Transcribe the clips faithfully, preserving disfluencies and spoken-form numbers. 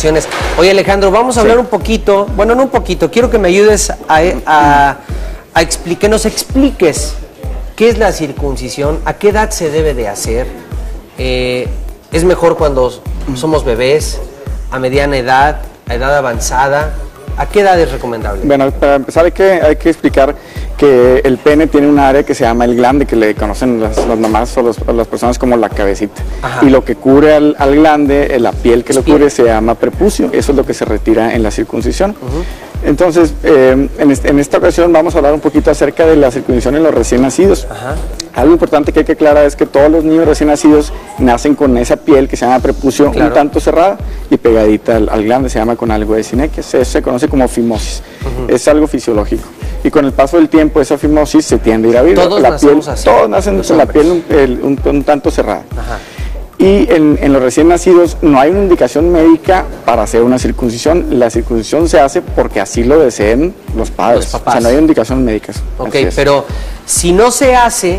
recomendaciones. Oye, Alejandro, vamos a hablar sí. un poquito, bueno, no un poquito, quiero que me ayudes a, a, a explicar, que nos expliques qué es la circuncisión, a qué edad se debe de hacer, eh, es mejor cuando somos bebés, a mediana edad, a edad avanzada. ¿A qué edad es recomendable? Bueno, para empezar hay que, hay que explicar que el pene tiene un área que se llama el glande, que le conocen las, las mamás o, los, o las personas como la cabecita. Ajá. Y lo que cubre al, al glande, la piel que es lo piel. cubre, se llama prepucio. Eso es lo que se retira en la circuncisión. Uh-huh. Entonces, eh, en, este, en esta ocasión vamos a hablar un poquito acerca de la circuncisión en los recién nacidos. Ajá. Algo importante que hay que aclarar es que todos los niños recién nacidos nacen con esa piel que se llama prepucio, claro, un tanto cerrada y pegadita al, al glande, se llama con algo de sinequias, eso se conoce como fimosis. Uh-huh. Es algo fisiológico. Y con el paso del tiempo esa fimosis se tiende a ir a vivir. Todos la piel, así, todos nacen con la piel un, el, un, un tanto cerrada. Ajá. Y en, en los recién nacidos no hay una indicación médica para hacer una circuncisión. La circuncisión se hace porque así lo deseen los padres. Los papás. O sea, no hay indicaciones médicas. Ok, pero si no se hace,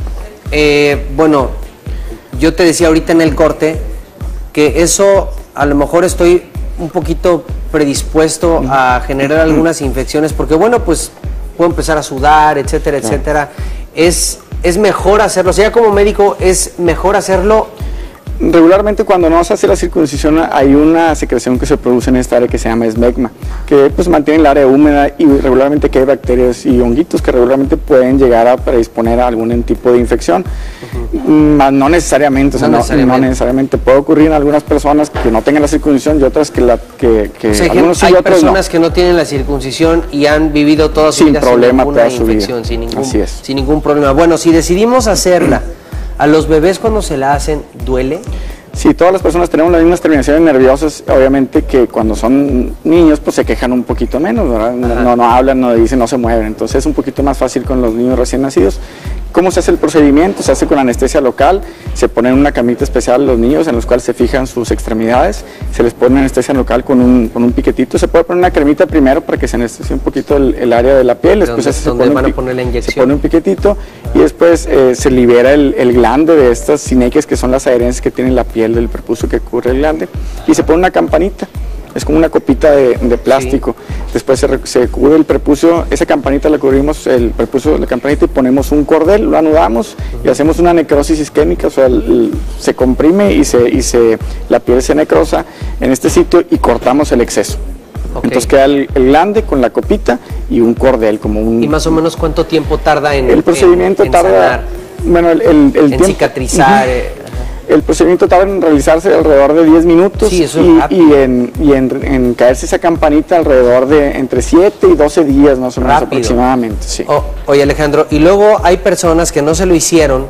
eh, bueno, yo te decía ahorita en el corte que eso a lo mejor estoy un poquito predispuesto a generar algunas infecciones porque, bueno, pues puedo empezar a sudar, etcétera, etcétera. Es, es mejor hacerlo, o sea, como médico es mejor hacerlo. Regularmente cuando no se hace la circuncisión hay una secreción que se produce en esta área que se llama esmegma, que pues mantiene el área húmeda y regularmente que hay bacterias y honguitos que regularmente pueden llegar a predisponer a algún tipo de infección. Uh-huh. Más no necesariamente, o sea, no, necesariamente. no necesariamente puede ocurrir en algunas personas que no tengan la circuncisión y otras que la que, que o sea, algunos hay y otros personas no. que no tienen la circuncisión y han vivido toda su sin vida problema, sin ninguna infección, sin ningún, Así es. sin ningún problema. Bueno, si decidimos hacerla, ¿a los bebés cuando se la hacen duele? Sí, todas las personas tenemos las mismas terminaciones nerviosas, obviamente que cuando son niños pues se quejan un poquito menos, ¿verdad? No, no hablan, no dicen, no se mueven, entonces es un poquito más fácil con los niños recién nacidos. ¿Cómo se hace el procedimiento? Se hace con anestesia local, se ponen una camita especial a los niños en los cuales se fijan sus extremidades, se les pone anestesia local con un, con un piquetito, se puede poner una cremita primero para que se anestesie un poquito el, el área de la piel, después se, se, pone van un, a poner la inyección? Se pone un piquetito y después eh, se libera el, el glande de estas sinequias que son las adherencias que tiene la piel del prepucio que cubre el glande y se pone una campanita. Es como una copita de, de plástico. Sí. Después se, se cubre el prepucio, esa campanita la cubrimos, el prepucio de la campanita y ponemos un cordel, lo anudamos uh-huh. y hacemos una necrosis isquémica, o sea, el, el, se comprime y, se, y se, la piel se necrosa en este sitio y cortamos el exceso. Okay. Entonces queda el, el glande con la copita y un cordel como un... ¿Y más o menos cuánto tiempo tarda en El procedimiento en, en tarda... sanar, bueno, el, el, el en tiempo, cicatrizar... Uh-huh. eh, El procedimiento tarda en realizarse alrededor de diez minutos sí, eso y, es y, en, y en, en caerse esa campanita alrededor de entre siete y doce días más o menos rápido. Aproximadamente. Sí. Oh, oye Alejandro, y luego hay personas que no se lo hicieron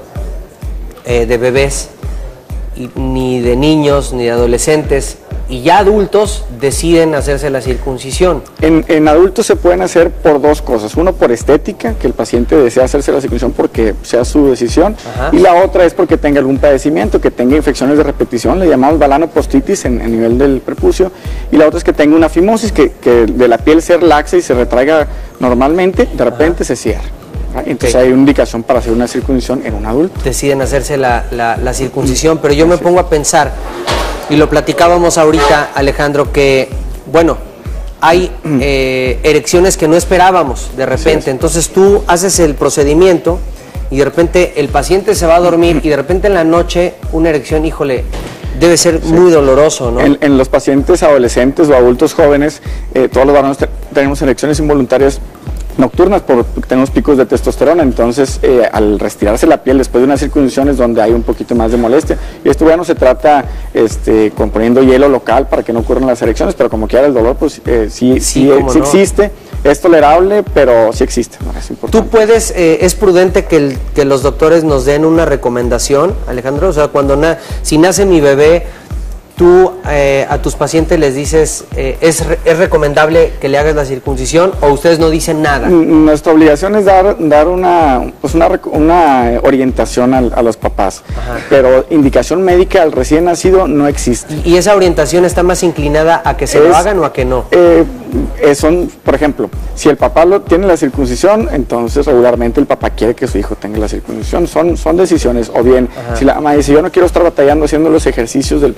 eh, de bebés, y, ni de niños, ni de adolescentes, y ya adultos deciden hacerse la circuncisión. En, en adultos se pueden hacer por dos cosas. Uno, por estética, que el paciente desea hacerse la circuncisión porque sea su decisión. Ajá. Y la otra es porque tenga algún padecimiento, que tenga infecciones de repetición, le llamamos balanopostitis en el nivel del prepucio. Y la otra es que tenga una fimosis, que, que de la piel se relaxe y se retraiga normalmente, de repente Ajá. se cierra. Entonces okay. hay una indicación para hacer una circuncisión en un adulto. Deciden hacerse la, la, la circuncisión, pero yo me pongo a pensar... Y lo platicábamos ahorita, Alejandro, que, bueno, hay eh, erecciones que no esperábamos de repente. Entonces tú haces el procedimiento y de repente el paciente se va a dormir y de repente en la noche una erección, híjole, debe ser sí. muy doloroso, ¿no? En, en los pacientes adolescentes o adultos jóvenes, eh, todos los varones te, tenemos erecciones involuntarias nocturnas porque tenemos picos de testosterona, entonces eh, al retirarse la piel después de una circuncisión es donde hay un poquito más de molestia. Y esto ya no se trata este, con poniendo hielo local para que no ocurran las erecciones, pero como quiera el dolor pues eh, sí, sí, sí, sí no. existe, es tolerable, pero sí existe, ¿no? Es importante. ¿Tú puedes, eh, es prudente que, el, que los doctores nos den una recomendación, Alejandro? O sea, cuando na, si nace mi bebé, tú eh, a tus pacientes les dices, eh, ¿es, re, ¿es recomendable que le hagas la circuncisión o ustedes no dicen nada? Nuestra obligación es dar, dar una, pues una, una orientación a, a los papás, Ajá. pero indicación médica al recién nacido no existe. ¿Y esa orientación está más inclinada a que se es, lo hagan o a que no? Eh, eh, son, por ejemplo, si el papá lo tiene la circuncisión, entonces regularmente el papá quiere que su hijo tenga la circuncisión. Son, son decisiones, o bien, Ajá. si la mamá dice, yo no quiero estar batallando haciendo los ejercicios del prepucio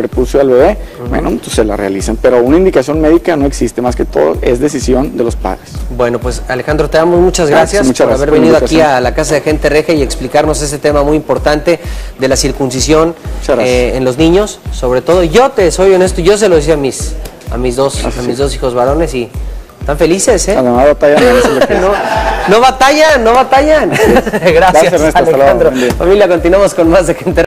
al bebé, uh-huh. bueno, entonces se la realizan, pero una indicación médica no existe, más que todo es decisión de los padres. Bueno, pues Alejandro, te damos muchas gracias, muchas por gracias haber por venido aquí a la Casa de Gente Regia y explicarnos ese tema muy importante de la circuncisión eh, en los niños, sobre todo. Yo te soy honesto, yo se lo decía a mis, a mis, dos, a mis dos hijos varones y están felices, ¿eh? No, no batallan, no, no batallan, no batallan. Gracias, Gracias Ernesto, Alejandro. Familia, continuamos con más de Gente Regia.